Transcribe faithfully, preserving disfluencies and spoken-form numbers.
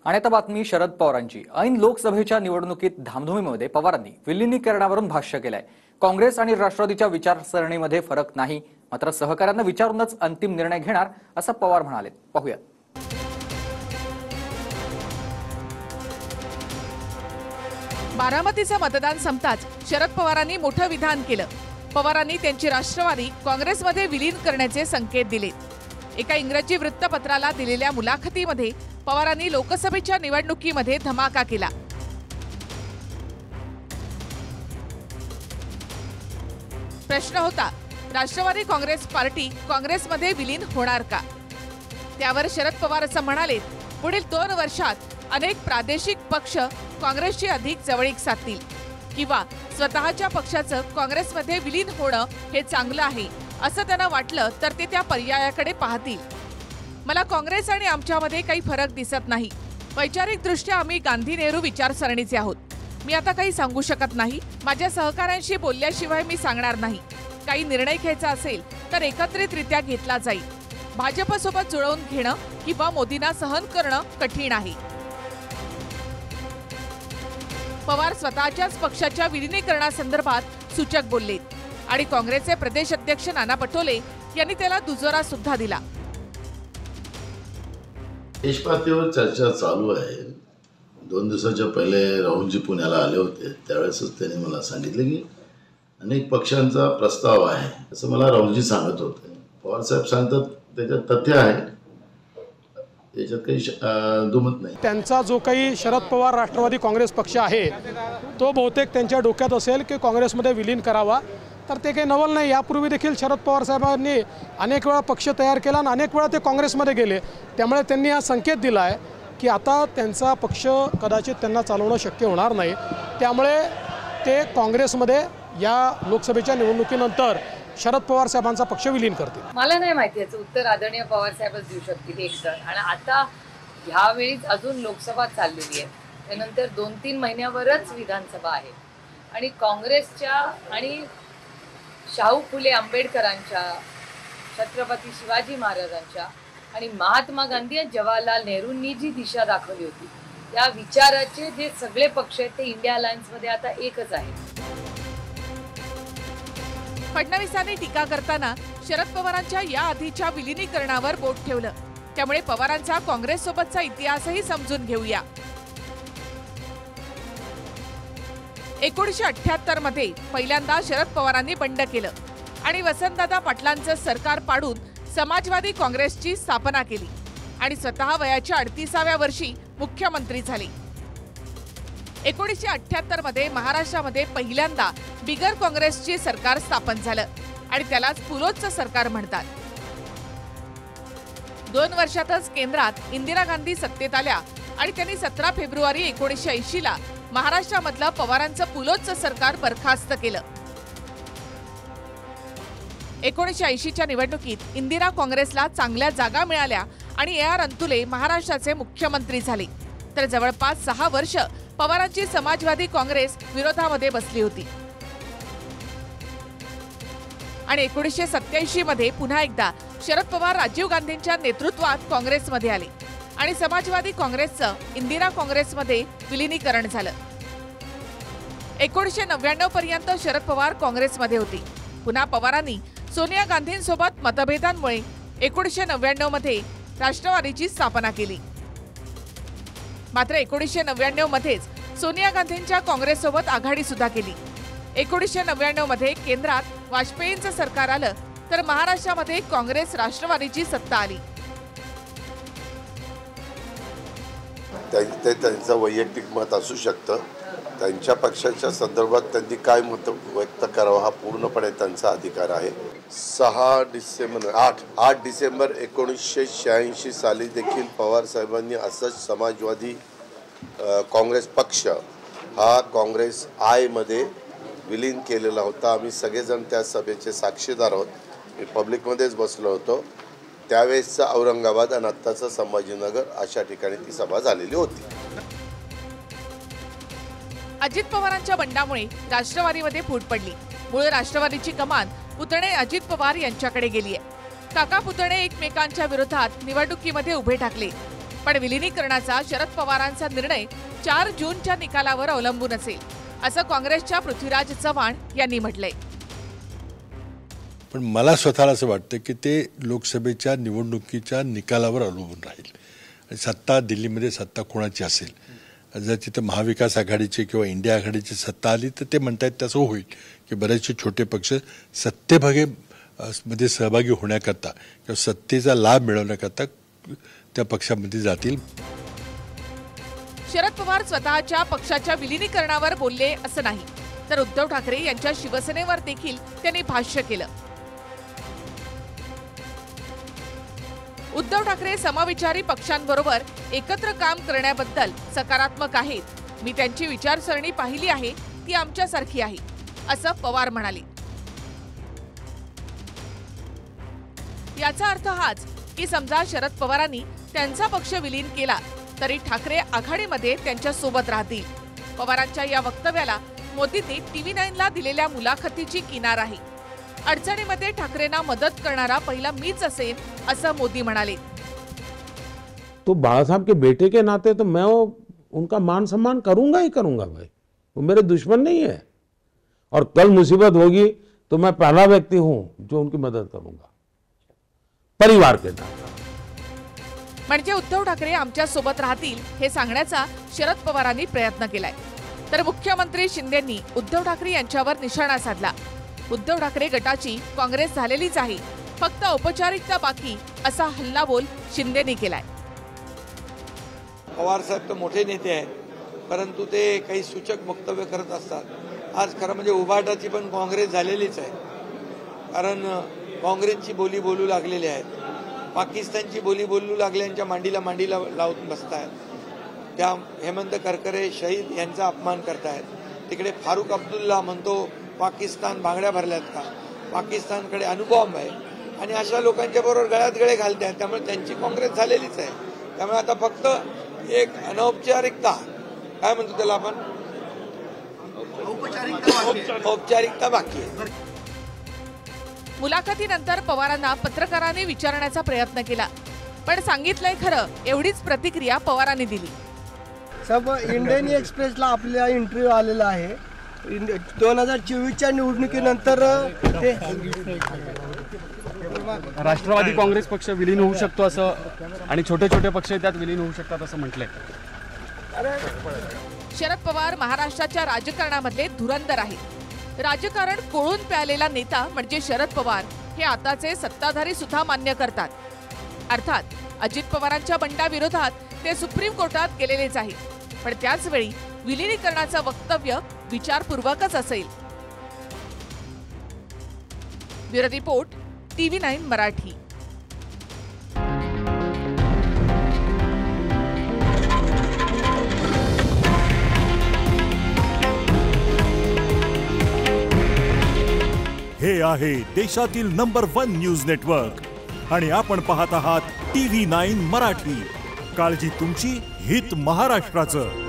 आणि आता बातमी शरद पवारांची। ऐन लोकसभेच्या निवडणुकीत धामधुमीमध्ये पवारांनी विलीनीकरणावरून भाष्य केलंय। काँग्रेस आणि राष्ट्रवादीच्या विचारसरणीमध्ये फरक नाही, मात्र सहकार्यांना विचारूनच अंतिम निर्णय घेणार असं पवार म्हणाले। पाहूया। बारामतीचं मतदान संपताच शरद पवारांनी मोठं विधान केलं। पवारांनी त्यांची राष्ट्रवादी काँग्रेसमध्ये विलीन करण्याचे संकेत दिले। एका इंग्रजी वृत्तपत्राला दिलेल्या मुलाखतीमध्ये पवारांनी लोकसभेच्या निवडणुकीमध्ये धमाका केला। प्रश्न होता, राष्ट्रवादी काँग्रेस पार्टी काँग्रेसमध्ये विलीन होणार का? त्यावर शरद पवार असं म्हणाले, पुढील दोन वर्षात अनेक प्रादेशिक पक्ष काँग्रेसची अधिक जवळीक साधतील किंवा स्वतःच्या पक्षाचं काँग्रेसमध्ये विलीन होणं हे चांगलं आहे असं त्यांना वाटलं तर ते त्या पर्यायाकडे पाहतील। मला काँग्रेस आणि आमच्यामध्ये काही फरक दिसत नाही। वैचारिकदृष्ट्या आम्ही गांधी नेहरू विचारसरणीचे आहोत। मी आता काही सांगू शकत नाही। माझ्या सहकाऱ्यांशी बोलल्याशिवाय मी सांगणार नाही। काही निर्णय घ्यायचा असेल तर एकत्रितरित्या घेतला जाईल। भाजपसोबत जुळवून घेणं किंवा मोदींना सहन करणं कठीण आहे। पवार स्वतःच्याच पक्षाच्या विलीनीकरणासंदर्भात सूचक बोलले आणि काँग्रेसचे प्रदेश अध्यक्ष नाना पटोले यांनी त्याला दुजोरा सुद्धा दिला। देश पातळीवर चर्चा चालू आहे। दोन दिवसाच्या पहिले राहुलजी पुण्याला आले होते, त्यावेळेसच त्यांनी मला सांगितले की अनेक पक्षांचा प्रस्ताव आहे असं मला राहुलजी सांगत होते। पवार साहेब सांगतात त्याच्यात तथ्य आहे, त्याच्यात काही दुमत नाही। त्यांचा जो काही शरद पवार राष्ट्रवादी काँग्रेस पक्ष आहे तो बहुतेक त्यांच्या डोक्यात असेल की काँग्रेसमध्ये विलीन करावा, तर ते काही नवल नाही। यापूर्वी देखील शरद पवार साहेबांनी अनेक वेळा पक्ष तयार केला आणि अनेक वेळा ते काँग्रेसमध्ये गेले। त्यामुळे त्यांनी हा संकेत दिला आहे की आता त्यांचा पक्ष कदाचित त्यांना चालवणं शक्य होणार नाही, त्यामुळे ते काँग्रेसमध्ये या लोकसभेच्या निवडणुकीनंतर शरद पवार साहेबांचा पक्ष विलीन करतील। मला नाही माहिती याचं उत्तर आदरणीय पवार साहेबच देऊ शकतील एक जण। आणि आता ह्यावेळीच अजून लोकसभा चाललेली आहे, त्यानंतर दोन तीन महिन्यावरच विधानसभा आहे आणि काँग्रेसच्या आणि शाहू फुले आंबेडकरांच्या, छत्रपती शिवाजी महाराजांच्या आणि महात्मा गांधी आणि जवाहरलाल नेहरूंनी जी दिशा दाखवली होती त्या विचाराचे जे सगळे पक्ष आहेत ते इंडिया अलायन्समध्ये आता एकच आहे। फडणवीसांनी टीका करताना शरद पवारांच्या या आधीच्या विलीनीकरणावर बोट ठेवलं, त्यामुळे पवारांचा काँग्रेससोबतचा इतिहासही समजून घेऊया। एकोणीसशे अठ्ठ्याहत्तर मध्ये पहिल्यांदा शरद पवारांनी बंड केलं आणि वसंतदादा पाटलांचं सरकार पाडून समाजवादी काँग्रेसची स्थापना केली आणि स्वतः वयाच्या अडतीसाव्या वर्षी मुख्यमंत्री झाले। एकोणीसशे अठ्ठ्याहत्तर मध्ये महाराष्ट्रामध्ये पहिल्यांदा बिगर काँग्रेसचे सरकार स्थापन झालं आणि त्यालाच पुलोचं सरकार म्हणतात। दोन वर्षातच केंद्रात इंदिरा गांधी सत्तेत आल्या आणि त्यांनी सतरा फेब्रुवारी एकोणीसशे ऐंशी ला महाराष्ट्रामधलं पवारांचं पुलोचं सरकार बरखास्त केलं। एकोणीसशे ऐंशीच्या निवडणुकीत इंदिरा काँग्रेसला चांगल्या जागा मिळाल्या आणि ए आर अंतुले महाराष्ट्राचे मुख्यमंत्री झाले, तर जवळपास सहा वर्ष पवारांची समाजवादी काँग्रेस विरोधामध्ये बसली होती आणि एकोणीसशे सत्याऐंशी मध्ये पुन्हा एकदा शरद पवार राजीव गांधींच्या नेतृत्वात काँग्रेसमध्ये आले आणि समाजवादी काँग्रेसचं इंदिरा काँग्रेसमध्ये विलीनीकरण झालं। एकोणीसशे नव्याण्णव पर्यंत शरद पवार काँग्रेसमध्ये होते। पुन्हा पवारांनी सोनिया गांधींसोबत मतभेदांमुळे एकोणीसशे नव्याण्णव मध्ये राष्ट्रवादीची स्थापना केली। मात्र एकोणीसशे नव्याण्णव मध्येच सोनिया गांधींच्या काँग्रेससोबत आघाडी सुद्धा केली। एकोणीसशे नव्याण्णव मध्ये केंद्रात वाजपेयींचं सरकार आलं तर महाराष्ट्रामध्ये काँग्रेस राष्ट्रवादीची सत्ता आली। ते त्यांचं वैयक्तिक मत असू शकतं, त्यांच्या पक्षाच्या संदर्भात त्यांनी काय मत व्यक्त करावं हा पूर्णपणे त्यांचा अधिकार आहे। सहा डिसेंबर आठ आठ डिसेंबर एकोणीसशे शहाऐंशी साली देखील पवार साहेबांनी असंच समाजवादी काँग्रेस पक्ष हा काँग्रेस आय मध्ये विलीन केलेला होता। आम्ही सगळेजण त्या सभेचे साक्षीदार आहोत। मी पब्लिकमध्येच बसलो होतो, त्यावेळेसचा औरंगाबाद आणि आत्ताचा संभाजीनगर अशा ठिकाणी ती सभा झालेली होती। अजित पवारांच्या बंडामुळे राष्ट्रवादीमध्ये फूट पडली। मूळ राष्ट्रवादीची कमान पुतणे अजित पवार यांच्याकडे गेली आहे। काका पुतणे एकमेकांच्या विरोधात निवडणुकीमध्ये उभे ठाकले। पण विलिनीकरणाचा शरद पवारांचा निर्णय चार जूनच्या निकालावर अवलंबून असेल, असं काँग्रेसच्या पृथ्वीराज चव्हाण यांनी म्हटलंय. पण मला स्वतःला असं वाटतं की ते लोकसभेच्या निवडणुकीच्या निकालावर अवलंबून राहील. आणि सत्ता दिल्लीमध्ये सत्ता कोणाची असेल, जर तिथं महाविकास आघाडीची किंवा इंडिया आघाडीची सत्ता आली तर ते म्हणतात तसं होईल की बरेचसे छोटे पक्ष सत्तेभागे मध्ये सहभागी होण्याकरता किंवा सत्तेचा लाभ मिळवण्याकरता त्या पक्षामध्ये जातील. शरद पवार स्वतःच्या पक्षाच्या विलिनीकरणावर बोलले असं नाही, तर उद्धव ठाकरे यांच्या शिवसेनेवर देखील त्यांनी भाष्य केलं. उद्धव ठाकरे समविचारी पक्षांबरोबर एकत्र काम करण्याबद्दल सकारात्मक आहेत. मी त्यांची विचारसरणी पाहिली आहे, ती आमच्यासारखी आहे, असं पवार म्हणाले. याचा अर्थ हाच की समजा शरद पवारांनी त्यांचा पक्ष विलीन केला तरी ठाकरे आघाडीमध्ये त्यांच्या सोबत राहतील. पवारांच्या या वक्तव्याला मोदींनी टीव्ही नाईनला दिलेल्या मुलाखतीची किनार आहे. अडचणीमध्ये ठाकरेंना मदत करणारा पहिला मीच असेल, असं मोदी म्हणाले. तो बाळा साहब के बेटे के नाते तो मैं वो उनका मान सम्मान करूंगा ही करूंगा भाई, वो मेरे दुश्मन नहीं है. और कल मुसीबत होगी तो मैं पहला व्यक्ति हूं जो उनकी मदद करूंगा परिवार के नाते. म्हणजे उद्धव ठाकरे आमच्या सोबत राहतील हे सांगण्याचा शरद पवारांनी प्रयत्न केलाय. तर मुख्यमंत्री शिंदेंनी उद्धव ठाकरे यांच्यावर निशाणा साधला. उद्धव ठाकरे गटाची काँग्रेस झालेलीच आहे, फक्त औपचारिकता बाकी, असा हल्लाबोल शिंदेंनी केलाय. पवार साहेब तर मोठे नेते आहेत, परंतु ते काही सूचक वक्तव्य करत असतात. आज खरं म्हणजे उभाटाची पण काँग्रेस झालेलीच आहे, कारण काँग्रेसची बोली बोलू लागलेली आहेत, पाकिस्तानची बोली बोलू लागल्यांच्या मांडीला मांडीला लावून बसतायत. त्या हेमंत करकरे शहीद यांचा अपमान करतायत. तिकडे फारुख अब्दुल्ला म्हणतो पाकिस्तान बांगड्या भरल्यात का, पाकिस्तानकडे अणुबॉम्ब आहे, आणि अशा लोकांच्या बरोबर गळ्यात गळे घालतात. त्यामुळे त्यांची काँग्रेस झालेलीच आहे. त्यामुळे आता फक्त एक अनौपचारिकता, काय म्हणतो त्याला आपण, औपचारिकता बाकी आहे. मुलाखतीनंतर पवारांना पत्रकारांनी विचारण्याचा प्रयत्न केला, पण सांगितलंय खरं एवढीच प्रतिक्रिया पवारांनी दिली. सब इंडियन एक्सप्रेसला आपला इंटरव्ह्यू आलेला आहे. दोन हजार चोवीसच्या निवडणुकीनंतर ते राष्ट्रवादी काँग्रेस पक्ष विलीन होऊ शकतो असं, आणि छोटे छोटे पक्ष त्यात विलीन होऊ शकतात असं म्हटलंय. शरद पवार महाराष्ट्राच्या राजकारणामधले धुरंधर आहेत. राजकारण कोळून प्यालेला नेता म्हणजे शरद पवार हे आताचे सत्ताधारी सुद्धा मान्य करतात. अर्थात अजित पवारांच्या बंडाविरोधात ते सुप्रीम कोर्टात गेलेलेच आहेत, पण त्याच वेळी विलिनीकरणाचं वक्तव्य विचारपूर्वकच असेल. Bureau report, TV nine Marathi. हे आहे देशातील नंबर वन न्यूज नेटवर्क आणि आपण पाहत आहात टीव्ही नाईन मराठी. काळजी तुमची, हित महाराष्ट्राचं.